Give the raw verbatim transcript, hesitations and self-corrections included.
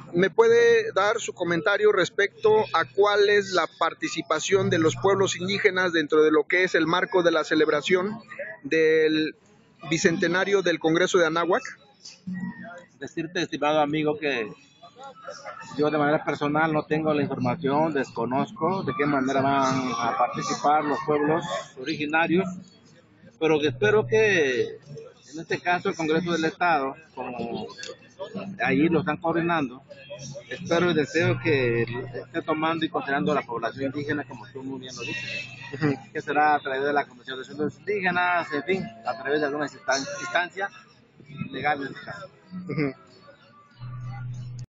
¿Me puede dar su comentario respecto a cuál es la participación de los pueblos indígenas dentro de lo que es el marco de la celebración del bicentenario del Congreso de Anáhuac? Decirte, estimado amigo, que yo de manera personal no tengo la información, desconozco de qué manera van a participar los pueblos originarios, pero que espero que en este caso el Congreso del Estado, como allí lo están coordinando, espero y deseo que esté tomando y considerando a la población indígena, como tú muy bien lo dices, Uh-huh. que será a través de la Comisión de Asuntos Indígenas, en fin, a través de algunas instancias legales en este caso. Uh-huh.